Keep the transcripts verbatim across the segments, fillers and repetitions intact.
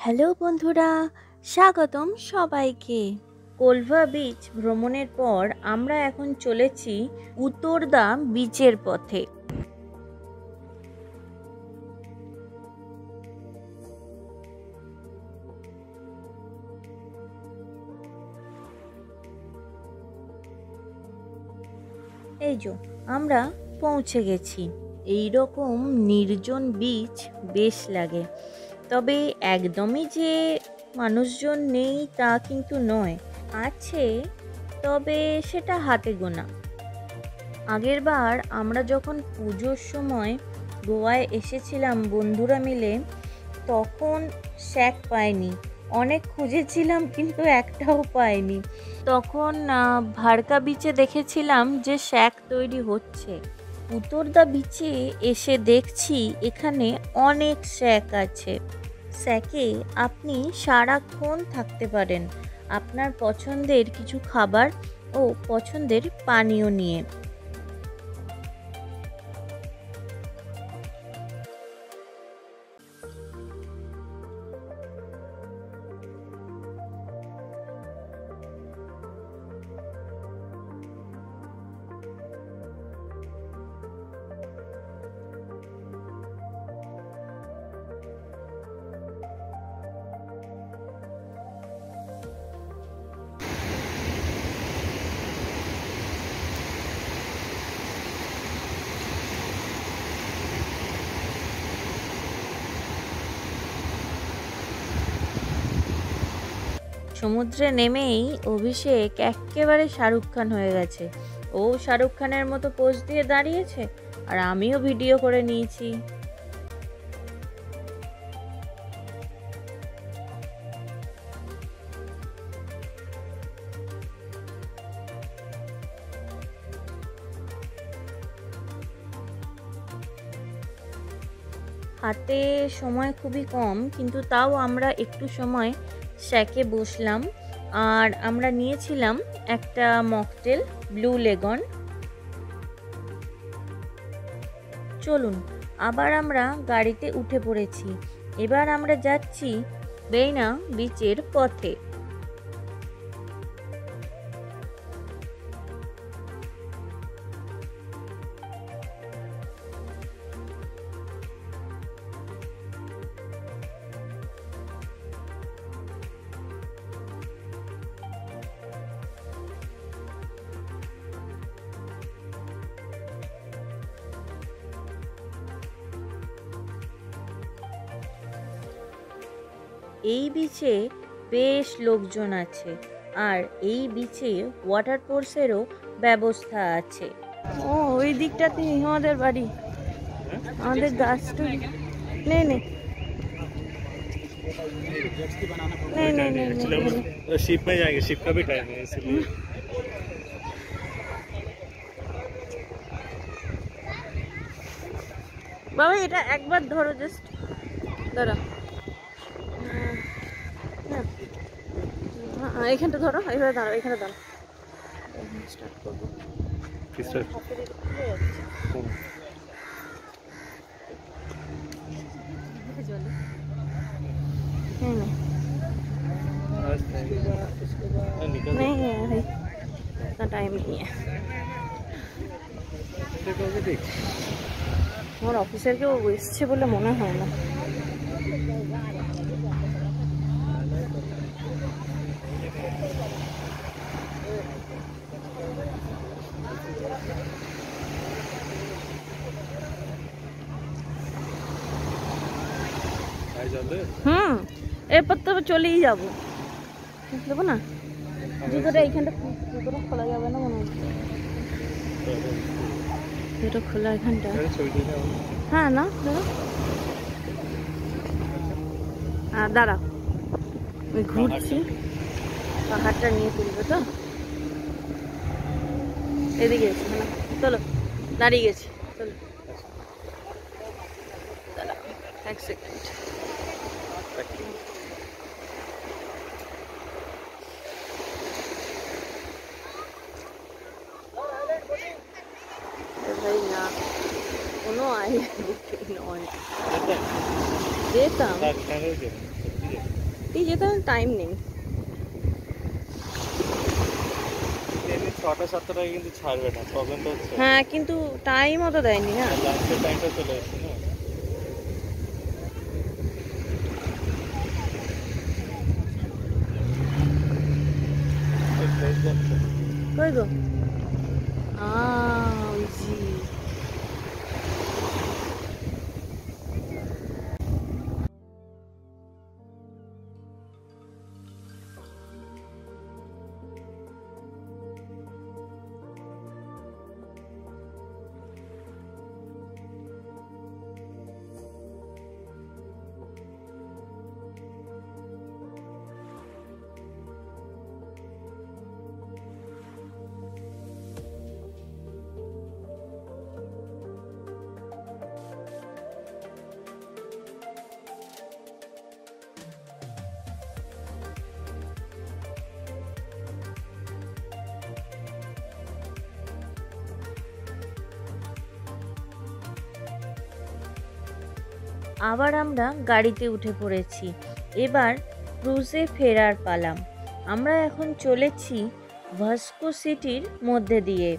Hello বন্ধুরা, স্বাগতম সবাইকে। কোলভা বিচ ভ্রমণের পর আমরা এখন চলেছি উত্তরদা বিচের পথে। এই যে আমরা পৌঁছে গেছি। এই রকম নির্জন বিচ বেশ লাগে, তবে একদমই যে মানুষজন নেই তা কিন্তু নয়, আছে, তবে সেটা হাতে গোনা। আগের বার আমরা যখন পুজোর সময় গোয়ায় এসেছিলাম বন্ধুরা মিলে, তখন শ্যাক পাইনি, অনেক খুঁজেছিলাম কিন্তু একটাও পাইনি। তখন ভারকা বিচে দেখেছিলাম যে শ্যাক তৈরি হচ্ছে। উত্তরদা বিচে এসে দেখছি এখানে অনেক শ্যাক আছে। শ্যাকে আপনি সারাক্ষণ থাকতে পারেন আপনার পছন্দের কিছু খাবার ও পছন্দের পানীয় নিয়ে। সমুদ্রে নেমেই অভিষেক একেবারে শাহরুখ খান হয়ে গেছে। ও শাহরুখ খানের মতো পোজ দিয়ে দাঁড়িয়েছে আর আমিও ভিডিও করে নিয়েছি। হাতে সময় খুবই কম, কিন্তু তাও আমরা একটু সময় শ্যাকে বসলাম আর আমরা নিয়েছিলাম একটা মকটেল ব্লু লেগন। চলুন আবার আমরা গাড়িতে উঠে পড়েছি। এবার আমরা যাচ্ছি বেইনা বিচের পথে। এই বিচে বেশ লোকজন আছে আর এই বিচে ওয়াটার স্পোর্টসেরও ব্যবস্থা আছে। ও ওই দিকটাতে আমাদের বাড়ি, আমাদের গাছটা নেই নেই नहीं नहीं नहीं नहीं शिप में जाएंगे, शिप का भी टाइम है इसलिए। বাবা এটা একবার ধরো, জাস্ট ধরো, হ্যাঁ এখানটা ধরো, এইভাবে দাঁড়াও, এখানে দাঁড়াও, স্টার্ট করবো। नहीं है भाई, इतना टाइम नहीं है। আমার অফিসের কেউ এসছে বলে মনে হয় না। হুম এরপর তো চলেই যাবো, দেবো না জুতোটা এইখানটা, জুতোটা খোলা যাবে না মনে হচ্ছে, জুতো খোলা এখানটা। হ্যাঁ না দাঁড়া, হ্যাঁ দাঁড়া, আমি ঘুরছি, পাহাড়টা নিয়ে তুলবে তো, এদিকে এসে না, চলো দাঁড়িয়ে গেছি, চলো দাঁড়া এক সেকেন্ড। ভাই না কোনো আই নয় যেতাম সত্যি যেতে টাইম নেই। ছটা সাতটায় কিন্তু ছাড়বে না, প্রবলেমটা হচ্ছে। হ্যাঁ কিন্তু টাইমও তো দেয়নি না, লাঞ্চের টাইমটা চলে এসেছে না। কই গো? আহ ওই জি আবার আমরা গাড়িতে উঠে পড়েছি। এবার ক্রুজে ফেরার পালাম। আমরা এখন চলেছি ভাস্কো সিটির মধ্যে দিয়ে।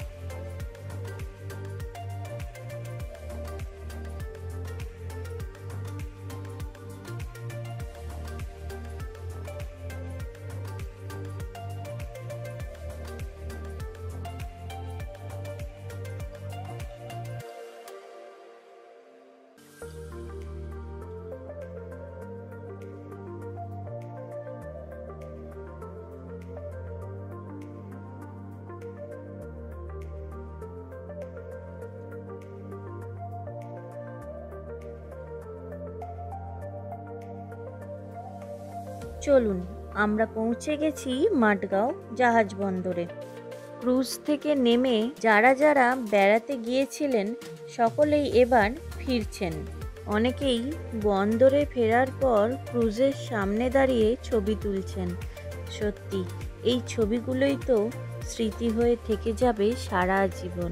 চলুন, আমরা পৌঁছে গেছি মাটগাঁও জাহাজ বন্দরে। ক্রুজ থেকে নেমে যারা যারা বেড়াতে গিয়েছিলেন সকলেই এবার ফিরছেন। অনেকেই বন্দরে ফেরার পর ক্রুজের সামনে দাঁড়িয়ে ছবি তুলছেন। সত্যি এই ছবিগুলোই তো স্মৃতি হয়ে থেকে যাবে সারা জীবন।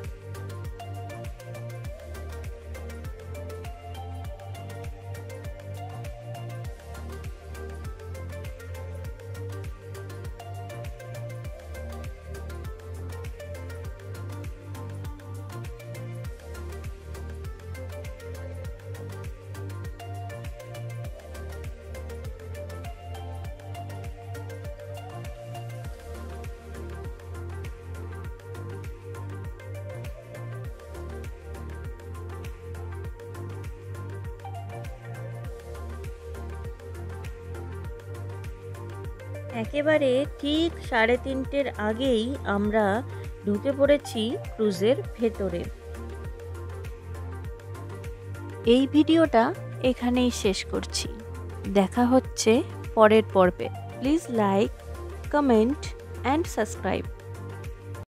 একেবারে ঠিক সাড়ে তিনটের আগেই আমরা ঢুকে পড়েছি ক্রুজের ভেতরে। এই ভিডিওটা এখানেই শেষ করছি। দেখা হচ্ছে পরের পর্বে। Please like, comment and subscribe.